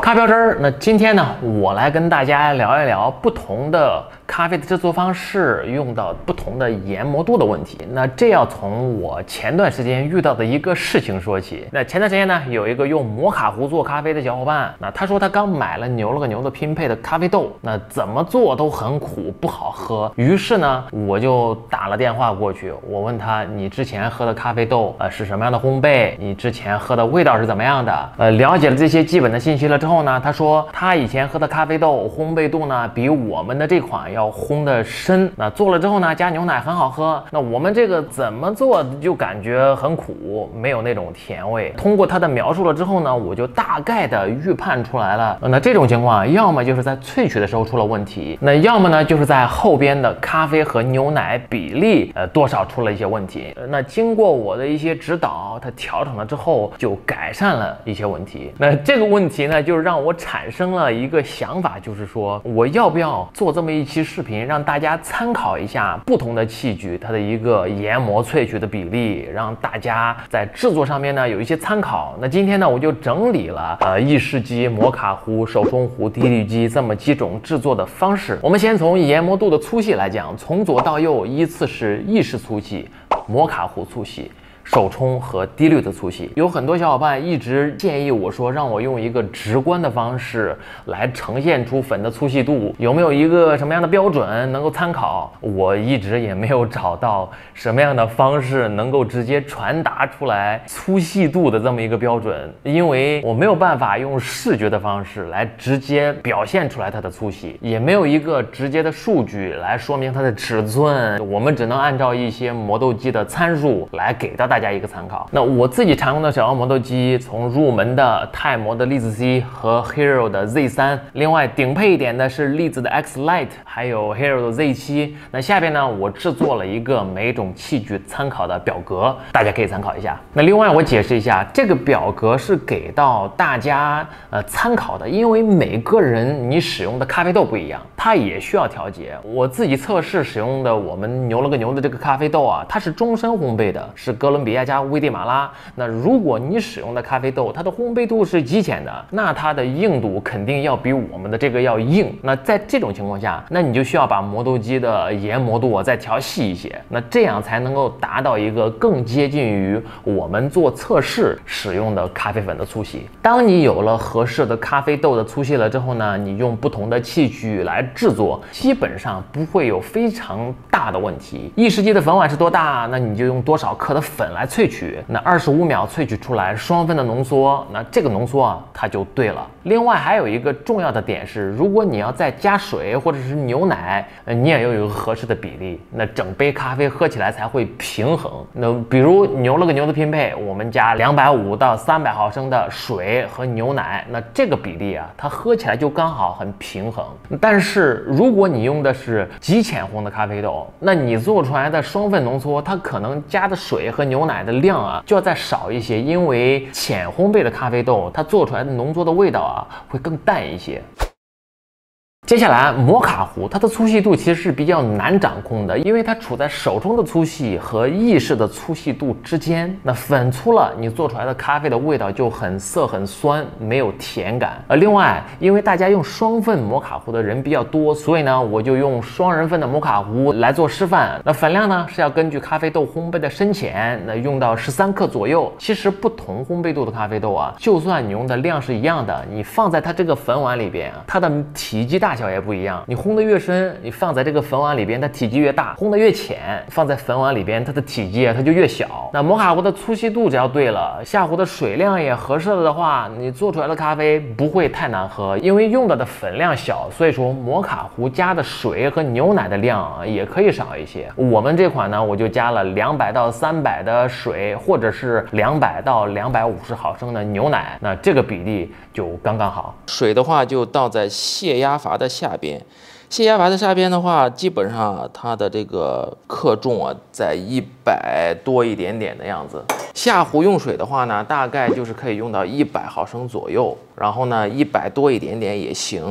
咖标汁儿，那今天呢，我来跟大家聊一聊不同的咖啡的制作方式，用到不同的研磨度的问题。那这要从我前段时间遇到的一个事情说起。那前段时间呢，有一个用摩卡壶做咖啡的小伙伴，那他说他刚买了牛了个牛的拼配的咖啡豆，那怎么做都很苦，不好喝。于是呢，我就打了电话过去，我问他，你之前喝的咖啡豆是什么样的烘焙？你之前喝的味道是怎么样的？了解了这些基本的信息了之后呢，他说他以前喝的咖啡豆烘焙度呢比我们的这款要烘的深，那做了之后呢加牛奶很好喝。那我们这个怎么做就感觉很苦，没有那种甜味。通过他的描述了之后呢，我就大概的预判出来了。那这种情况要么就是在萃取的时候出了问题，那要么呢就是在后边的咖啡和牛奶比例多少出了一些问题。那经过我的一些指导，他调整了之后就改善了一些问题。那这个问题呢，就让我产生了一个想法，就是说我要不要做这么一期视频，让大家参考一下不同的器具它的一个研磨萃取的比例，让大家在制作上面呢有一些参考。那今天呢，我就整理了意式机、摩卡壶、手冲壶、滴滤机这么几种制作的方式。我们先从研磨度的粗细来讲，从左到右依次是意式粗细、摩卡壶粗细、手冲和滴滤的粗细。有很多小伙伴一直建议我说，让我用一个直观的方式来呈现出粉的粗细度，有没有一个什么样的标准能够参考？我一直也没有找到什么样的方式能够直接传达出来粗细度的这么一个标准，因为我没有办法用视觉的方式来直接表现出来它的粗细，也没有一个直接的数据来说明它的尺寸，我们只能按照一些磨豆机的参数来给到大家一个参考。那我自己常用的小磨豆机，从入门的泰磨的粒子 C 和 Hero 的 Z3， 另外顶配一点的是粒子的 X Lite， 还有 Hero 的 Z7。那下边呢，我制作了一个每种器具参考的表格，大家可以参考一下。那另外我解释一下，这个表格是给到大家参考的，因为每个人你使用的咖啡豆不一样，它也需要调节。我自己测试使用的我们牛了个牛的这个咖啡豆啊，它是终身烘焙的，是哥伦比亚加危地马拉。那如果你使用的咖啡豆它的烘焙度是极浅的，那它的硬度肯定要比我们的这个要硬。那在这种情况下，那你就需要把磨豆机的研磨度再调细一些，那这样才能够达到一个更接近于我们做测试使用的咖啡粉的粗细。当你有了合适的咖啡豆的粗细了之后呢，你用不同的器具来制作，基本上不会有非常大的问题。意式机的粉碗是多大，那你就用多少克的粉来萃取，那25秒萃取出来双份的浓缩，那这个浓缩啊它就对了。另外还有一个重要的点是，如果你要再加水或者是牛奶，你也要有一个合适的比例，那整杯咖啡喝起来才会平衡。那比如牛了个牛的拼配，我们加250到300毫升的水和牛奶，那这个比例啊它喝起来就刚好很平衡。但是如果你用的是极浅烘的咖啡豆，那你做出来的双份浓缩，它可能加的水和牛奶的量啊就要再少一些，因为浅烘焙的咖啡豆它做出来的浓缩的味道啊会更淡一些。接下来摩卡壶它的粗细度其实是比较难掌控的，因为它处在手冲的粗细和意式的粗细度之间。那粉粗了，你做出来的咖啡的味道就很涩很酸，没有甜感。另外因为大家用双份摩卡壶的人比较多，所以呢我就用双人份的摩卡壶来做示范。那粉量呢是要根据咖啡豆烘焙的深浅，那用到13克左右。其实不同烘焙度的咖啡豆啊，就算你用的量是一样的，你放在它这个粉碗里边啊，它的体积大小也不一样。你烘得越深，你放在这个粉碗里边它体积越大；烘得越浅，放在粉碗里边它的体积它就越小。那摩卡壶的粗细度只要对了，下壶的水量也合适了的话，你做出来的咖啡不会太难喝。因为用到的粉量小，所以说摩卡壶加的水和牛奶的量也可以少一些。我们这款呢，我就加了200到300的水，或者是200到250毫升的牛奶，那这个比例就刚刚好。 水的话就倒在泄压阀的下边，泄压阀的下边的话，基本上它的这个克重啊在100多一点点的样子。下壶用水的话呢，大概就是可以用到100毫升左右，然后呢100多一点点也行。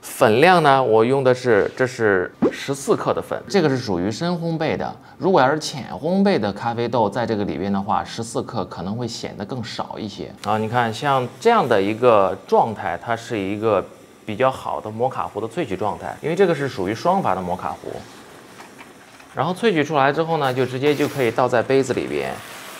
粉量呢，我用的是这是14克的粉，这个是属于深烘焙的。如果要是浅烘焙的咖啡豆，在这个里边的话，14克可能会显得更少一些。啊，你看像这样的一个状态，它是一个比较好的摩卡壶的萃取状态，因为这个是属于双阀的摩卡壶。然后萃取出来之后呢，就直接就可以倒在杯子里边。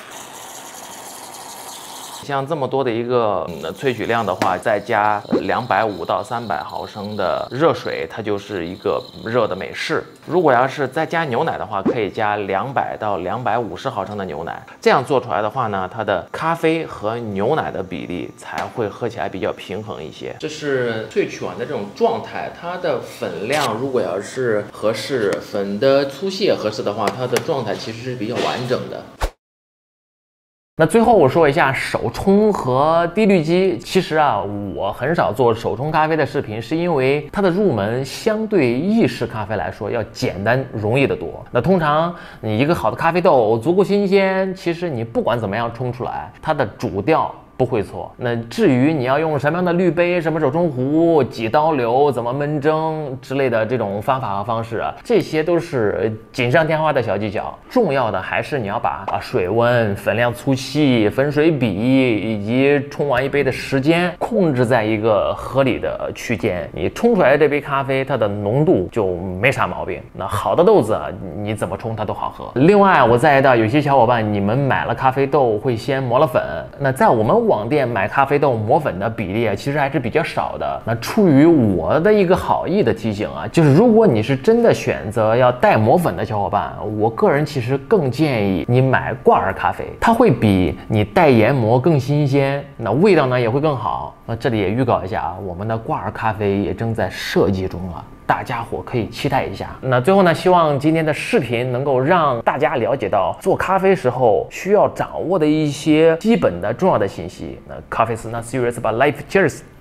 像这么多的一个萃取量的话，再加250到300毫升的热水，它就是一个热的美式。如果要是再加牛奶的话，可以加200到250毫升的牛奶。这样做出来的话呢，它的咖啡和牛奶的比例才会喝起来比较平衡一些。这是萃取完的这种状态，它的粉量如果要是合适，粉的粗细合适的话，它的状态其实是比较完整的。 那最后我说一下手冲和滴滤机。其实啊，我很少做手冲咖啡的视频，是因为它的入门相对意式咖啡来说要简单容易得多。那通常你一个好的咖啡豆足够新鲜，其实你不管怎么样冲出来，它的主调不会错。那至于你要用什么样的滤杯、什么手冲壶、几刀流、怎么焖蒸之类的这种方法和方式啊，这些都是锦上添花的小技巧。重要的还是你要把水温、粉量、粗细、粉水比以及冲完一杯的时间控制在一个合理的区间。你冲出来的这杯咖啡，它的浓度就没啥毛病。那好的豆子啊，你怎么冲它都好喝。另外，我再到有些小伙伴，你们买了咖啡豆会先磨了粉，那在我们网店买咖啡豆磨粉的比例啊，其实还是比较少的。那出于我的一个好意的提醒啊，就是如果你是真的选择要带磨粉的小伙伴，我个人其实更建议你买挂耳咖啡，它会比你带研磨更新鲜，那味道呢也会更好。那这里也预告一下啊，我们的挂耳咖啡也正在设计中了。大家伙可以期待一下。那最后呢，希望今天的视频能够让大家了解到做咖啡时候需要掌握的一些基本的重要的信息。那 Coffee is not serious about life. Cheers.